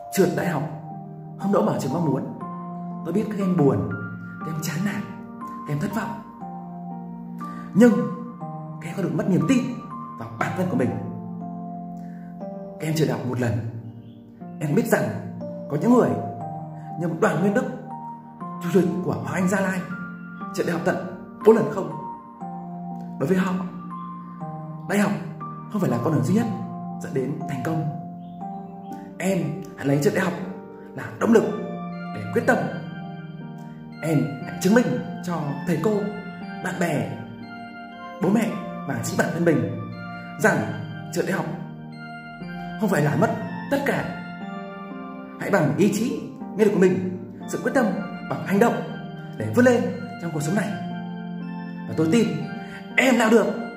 trượt đại học, không đỗ vào trường mong muốn. Tôi biết các em buồn, các em chán nản, các em thất vọng. Nhưng các em có được mất niềm tin vào bản thân của mình. Các em trượt đại học một lần, em biết rằng có những người như Đoàn Nguyên Đức, chủ tịch của Hoàng Anh Gia Lai, trượt đại học tận 4 lần không. Đối với họ, đại học không phải là con đường duy nhất dẫn đến thành công. Em hãy lấy trượt đại học là động lực để quyết tâm. Em hãy chứng minh cho thầy cô, bạn bè, bố mẹ và chính bản thân mình rằng trượt đại học không phải là mất tất cả. Hãy bằng ý chí, nghị lực của mình, sự quyết tâm bằng hành động để vươn lên trong cuộc sống này. Và tôi tin em làm được.